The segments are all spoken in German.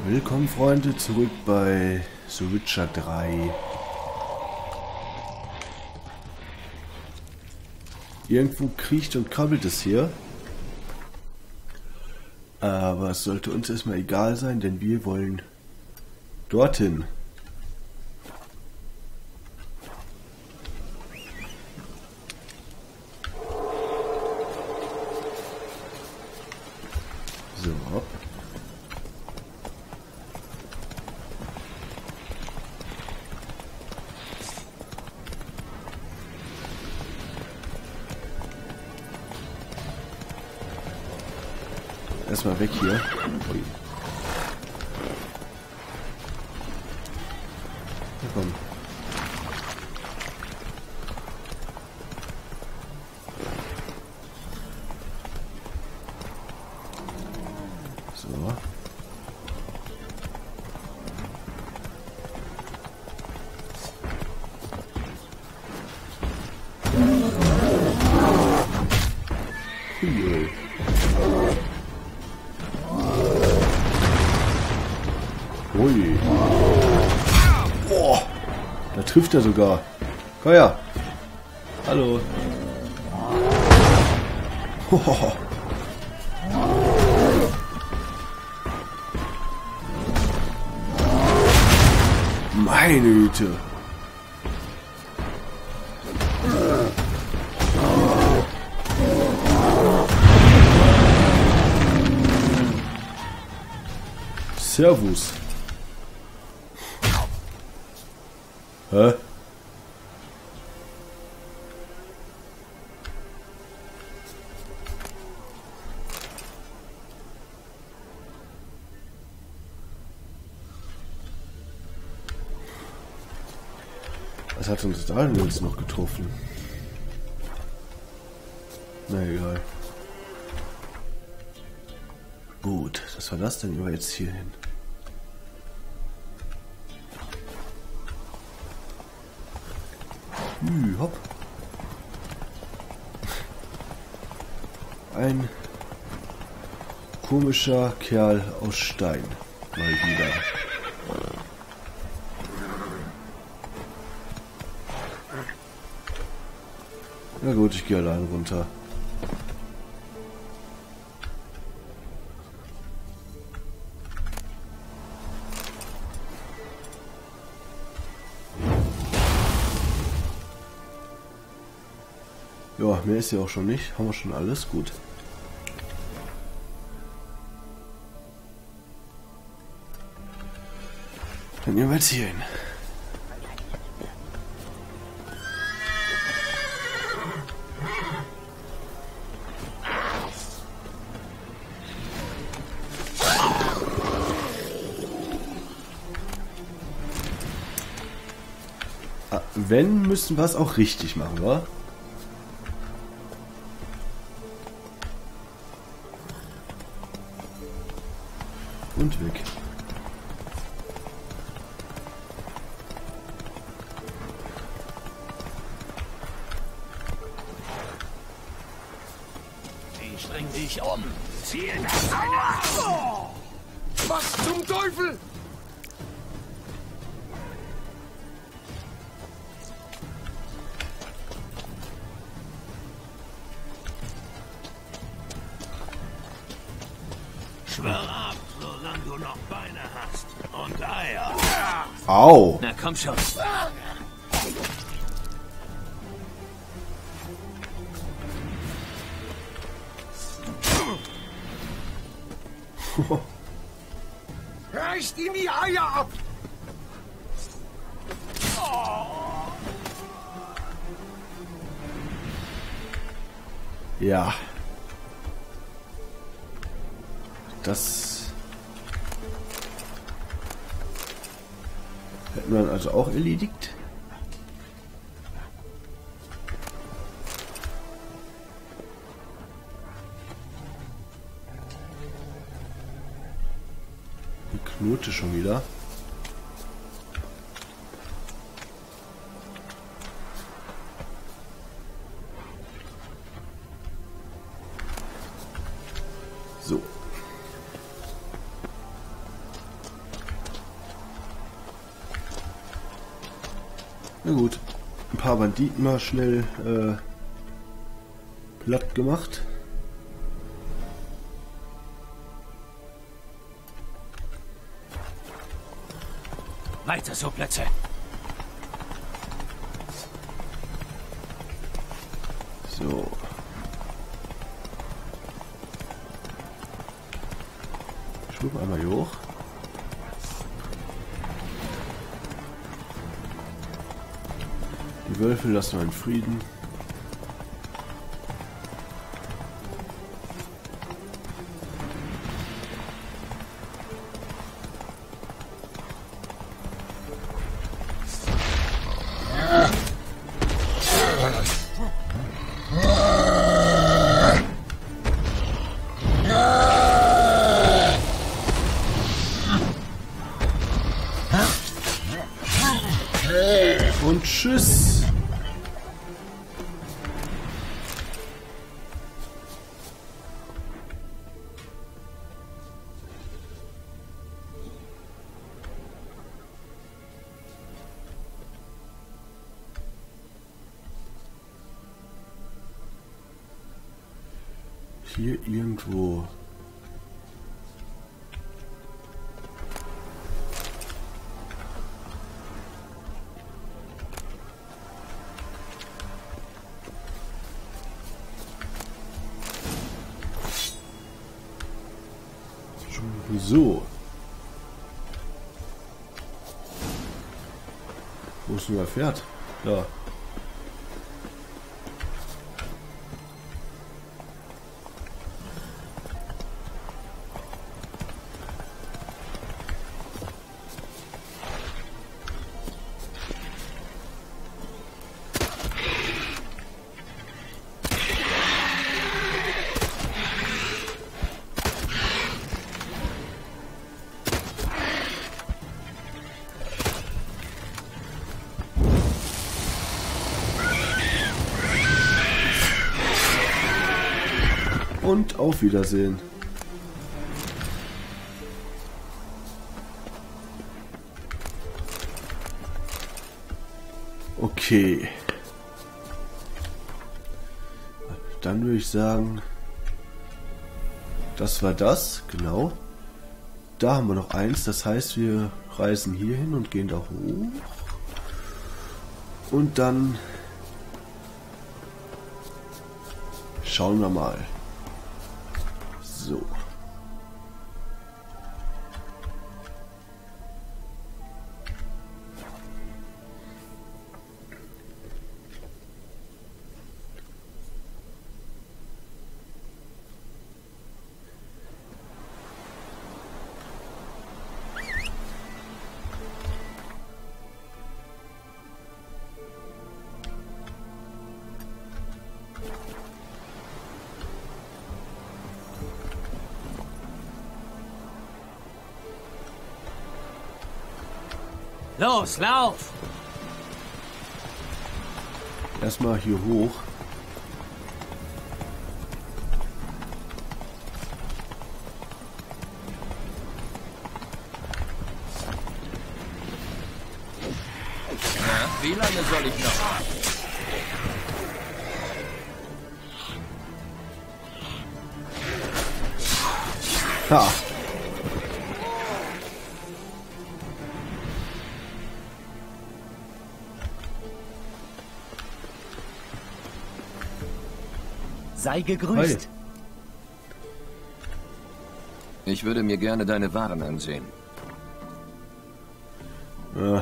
Willkommen, Freunde, zurück bei The Witcher 3. Irgendwo kriecht und krabbelt es hier. Aber es sollte uns erstmal egal sein, denn wir wollen dorthin. So. Erstmal weg hier. Ui. Na komm. So. Hui. Ui. Oh, da trifft er sogar. Komm her. Hallo. Oh. Meine Güte. Servus. Hä? Was hat uns da denn jetzt noch getroffen? Na egal. Gut, das war das, dann gehen wir jetzt hier hin. Hopp. Ein komischer Kerl aus Stein. Mal wieder. Na gut, ich gehe allein runter. Ja, mehr ist ja auch schon nicht. Haben wir schon alles gut. Dann gehen wir jetzt hier hin. Ah, wenn, müssen wir es auch richtig machen, wa? Und weg. Ich bring dich um. Zieh das eine. Oh! Was zum Teufel? Schwör ab, solange du noch Beine hast. Und Eier. Au! Na komm schon. Reißt ihm die Eier ab! Ja. Das hätten wir dann also auch erledigt. Die Knote schon wieder. So. Na gut. Ein paar Banditen mal schnell platt gemacht. Weiter so, Plätze. So. Schwupp einmal hier hoch. Die Wölfe lassen wir in Frieden. Und tschüss. Hier irgendwo. So. Wo ist denn der Pferd? Da. Und auf Wiedersehen. Okay. Dann würde ich sagen, das war das, genau. Da haben wir noch eins, das heißt, wir reisen hier hin und gehen da hoch. Und dann schauen wir mal. So. Los, lauf! Erstmal hier hoch. Na, wie lange soll ich noch warten? Ha! Sei gegrüßt. Ich würde mir gerne deine Waren ansehen. Ja.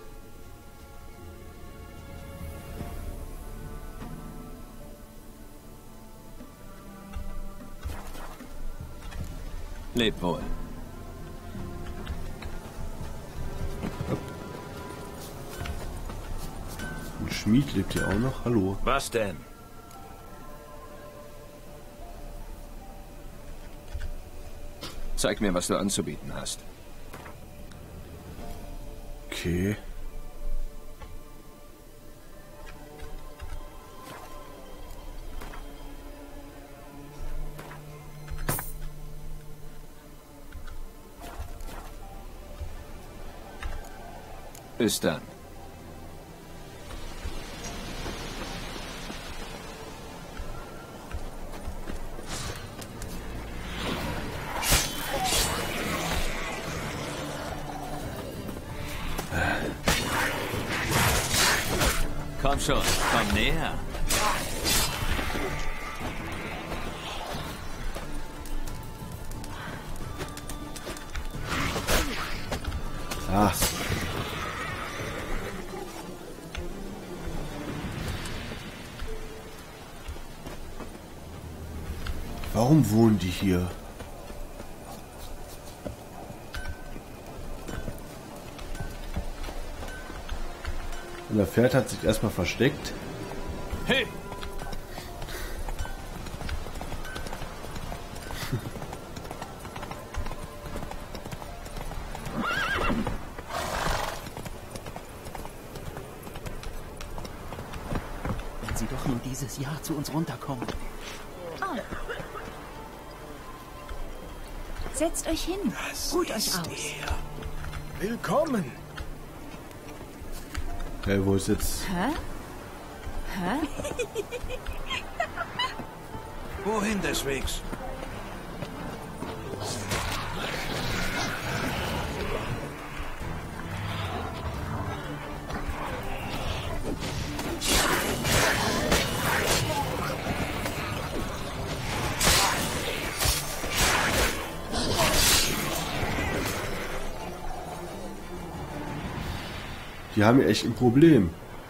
Leb wohl. Ein Schmied lebt hier auch noch. Hallo. Was denn? Zeig mir, was du anzubieten hast. Okay. Bis dann. Komm schon, komm näher. Ah. Warum wohnen die hier? Und der Pferd hat sich erstmal versteckt. Hey! Wenn Sie doch nur dieses Jahr zu uns runterkommen. Oh. Setzt euch hin. Ruht euch aus. Willkommen! Hey, wo ist jetzt? Hä? Hä? Wohin des Wegs? Die haben ja echt ein Problem.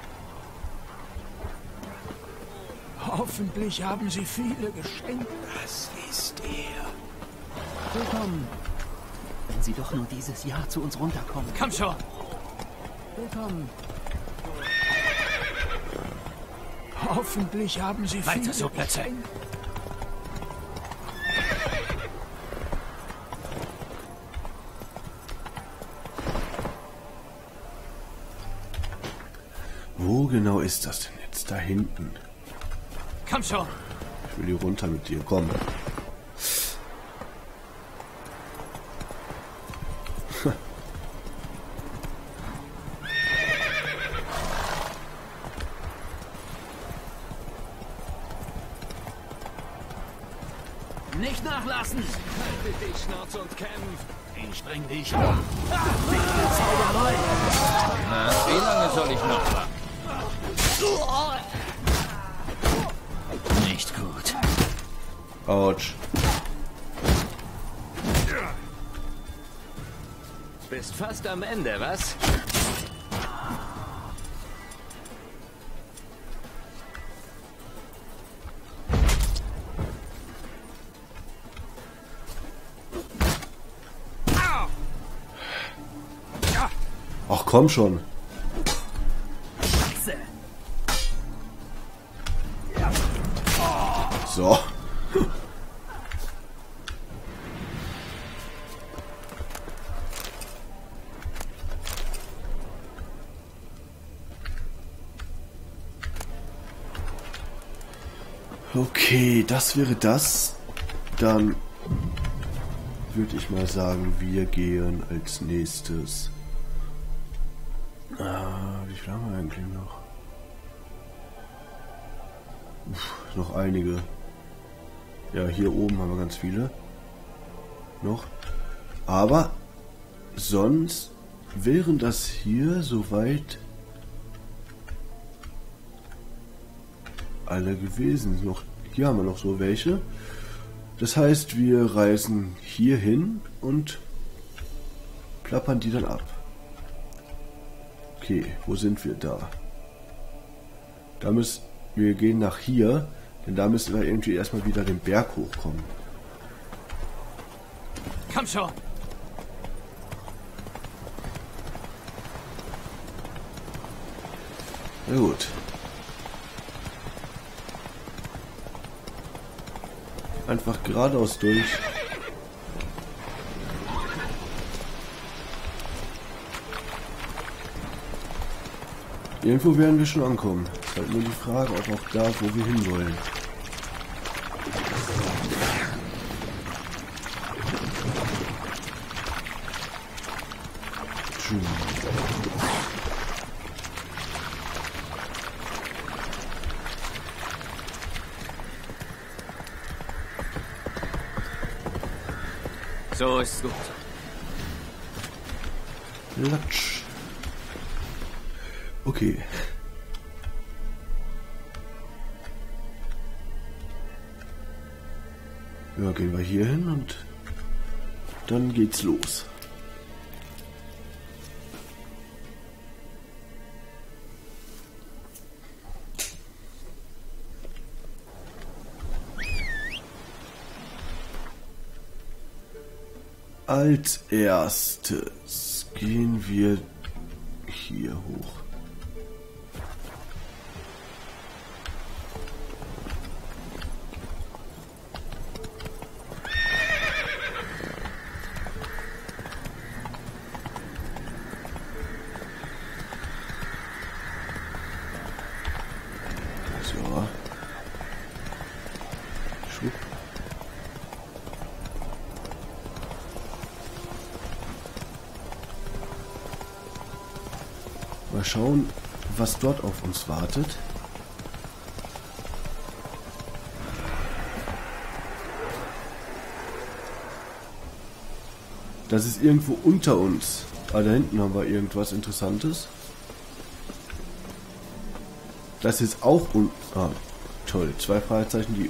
Hoffentlich haben Sie viele Geschenke. Das ist er. Willkommen. Wenn Sie doch nur dieses Jahr zu uns runterkommen. Komm schon! Willkommen. Hoffentlich haben Sie viele Weiter so, Plätze. Geschenke. Wo genau ist das denn jetzt? Da hinten. Komm schon! Ich will hier runter mit dir. Komm. Nicht nachlassen! Halte die Schnauze und kämpf. Ich bring dich um. Na, wie lange soll ich noch warten? Nicht gut. Autsch. Bist fast am Ende, was? Ach komm schon. So. Okay, das wäre das. Dann würde ich mal sagen, wir gehen als nächstes. Wie viel haben wir eigentlich noch? Noch einige. Ja, hier oben haben wir ganz viele. Noch. Aber sonst wären das hier soweit alle gewesen. Noch, hier haben wir noch so welche. Das heißt, wir reisen hier hin und plappern die dann ab. Okay, wo sind wir da? Da müssen wir gehen nach hier, denn da müssen wir irgendwie erstmal wieder den Berg hochkommen. Komm schon! Na gut. Einfach geradeaus durch. Irgendwo werden wir schon ankommen. Ist halt nur die Frage, ob auch da, wo wir hinwollen. So ist gut. Latsch. Okay. Ja, gehen wir hier hin und dann geht's los. Als erstes gehen wir hier hoch. So. Schub. Mal schauen, was dort auf uns wartet. Das ist irgendwo unter uns. Ah, da hinten haben wir irgendwas Interessantes. Das ist auch ah, toll. 2 Fragezeichen, die...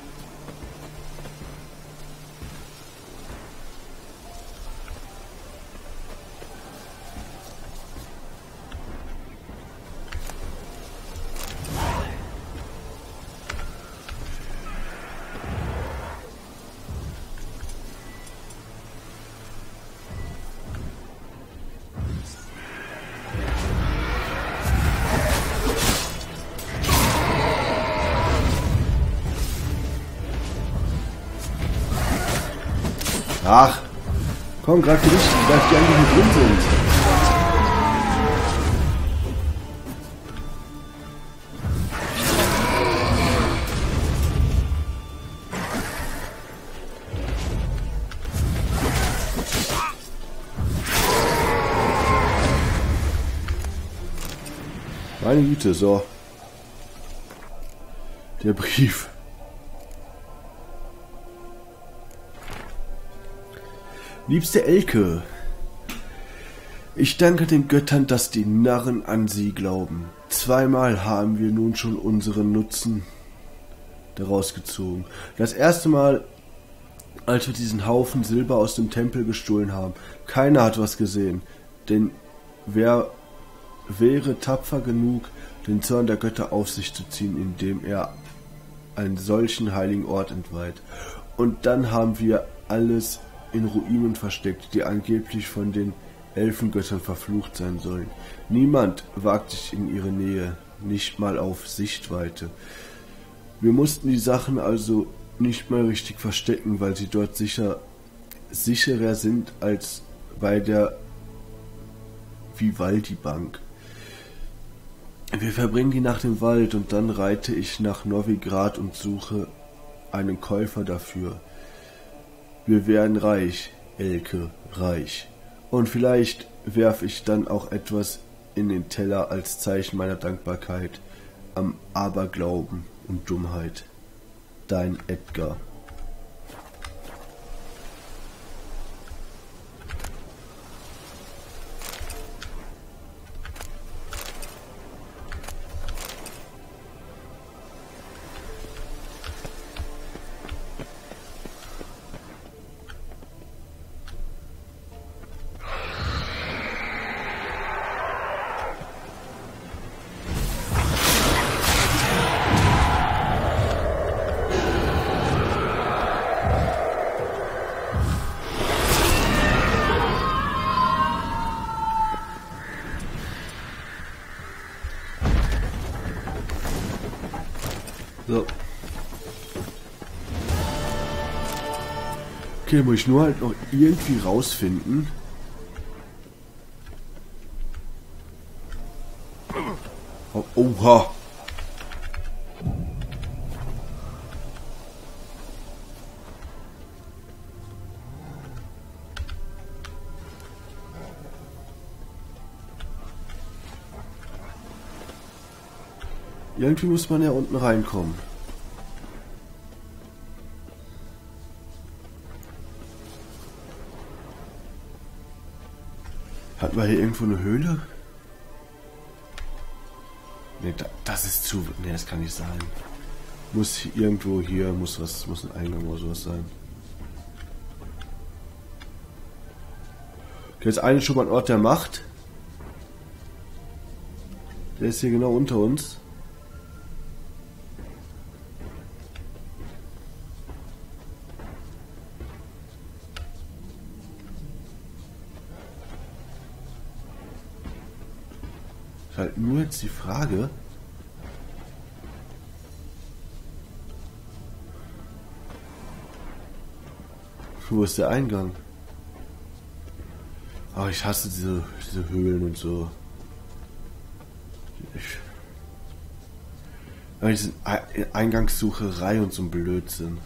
Ach, komm, greif die richtig, greif die an, die hier drin sind. Meine Güte, so. Der Brief. Liebste Elke, ich danke den Göttern, dass die Narren an sie glauben. 2-mal haben wir nun schon unseren Nutzen daraus gezogen. Das erste Mal, als wir diesen Haufen Silber aus dem Tempel gestohlen haben. Keiner hat was gesehen, denn wer wäre tapfer genug, den Zorn der Götter auf sich zu ziehen, indem er einen solchen heiligen Ort entweiht. Und dann haben wir alles in Ruinen versteckt, die angeblich von den Elfengöttern verflucht sein sollen. Niemand wagt sich in ihre Nähe, nicht mal auf Sichtweite. Wir mussten die Sachen also nicht mal richtig verstecken, weil sie dort sicherer sind als bei der Vivaldi-Bank. Wir verbringen die Nacht im Wald und dann reite ich nach Novigrad und suche einen Käufer dafür. Wir werden reich, Elke, reich. Und vielleicht werfe ich dann auch etwas in den Teller als Zeichen meiner Dankbarkeit am Aberglauben und Dummheit. Dein Edgar. So. Okay, muss ich nur halt noch irgendwie rausfinden. Oh, oha. Irgendwie muss man ja unten reinkommen. Hatten wir hier irgendwo eine Höhle? Ne, das ist zu... Ne, das kann nicht sein. Muss irgendwo hier, muss ein Eingang oder sowas sein. Okay, jetzt eigentlich schon mal ein Ort der Macht. Der ist hier genau unter uns. Ist halt nur jetzt die Frage. Wo ist der Eingang? Oh, ich hasse diese Höhlen und so. Diese Eingangssucherei und so ein Blödsinn.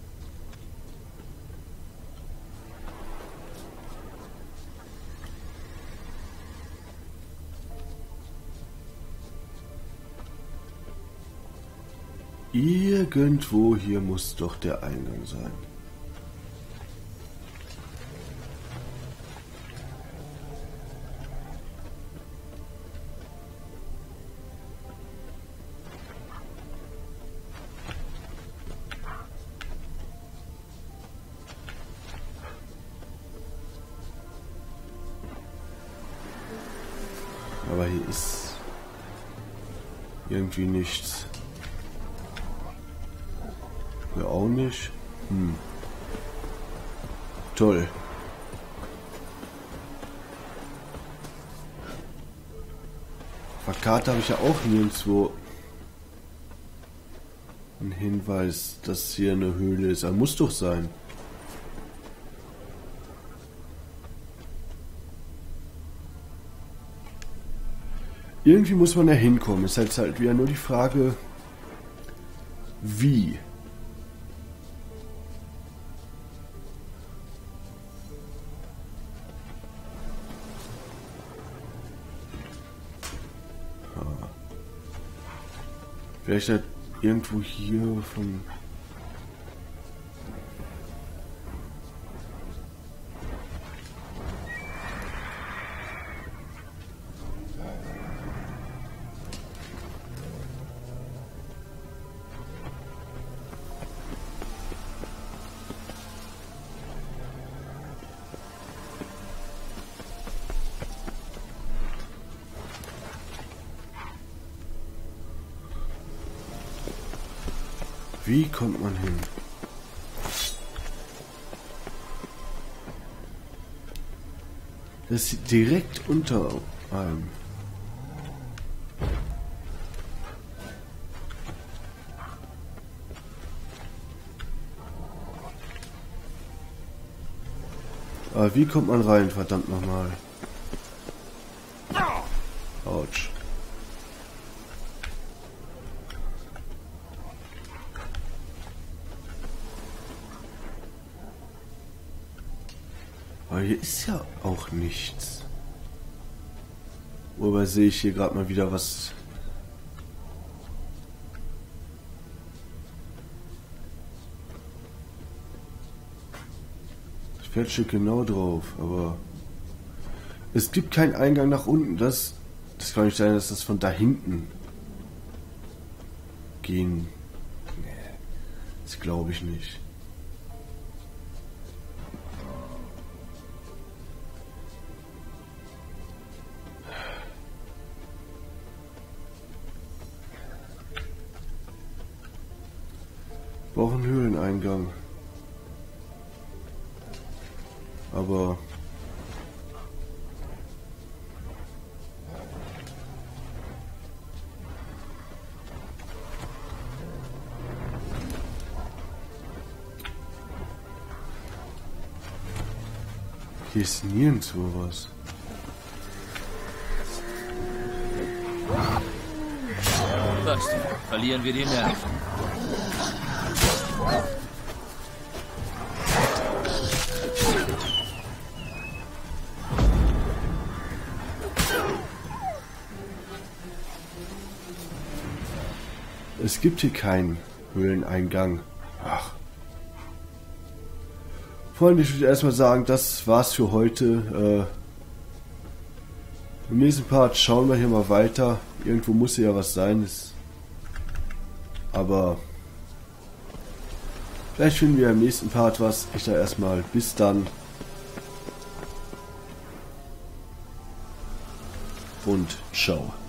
Irgendwo hier muss doch der Eingang sein. Aber hier ist irgendwie nichts. Hier auch nicht. Toll. Auf der Karte habe ich ja auch nirgendwo einen Hinweis, dass hier eine Höhle ist. Er muss doch sein. Irgendwie muss man da hinkommen. Ist halt wieder nur die Frage, wie. Vielleicht halt irgendwo hier von... Wie kommt man hin? Das ist direkt unter allem. Aber wie kommt man rein, verdammt nochmal? Autsch. Aber hier ist ja auch nichts. Wobei sehe ich hier gerade mal wieder was. Das Pferd steht genau drauf, aber es gibt keinen Eingang nach unten. Das kann nicht sein, dass das von da hinten gehen. Nee, das glaube ich nicht. Brauchen Höhleneingang. Aber hier ist nirgendwo was. Was? Verlieren wir die Nerven? Es gibt hier keinen Höhleneingang. Ach. Freunde, ich würde erstmal sagen, das war's für heute. Im nächsten Part schauen wir hier mal weiter. Irgendwo muss hier ja was sein. Aber Vielleicht finden wir im nächsten Part was. Ich sage erstmal bis dann. Und ciao.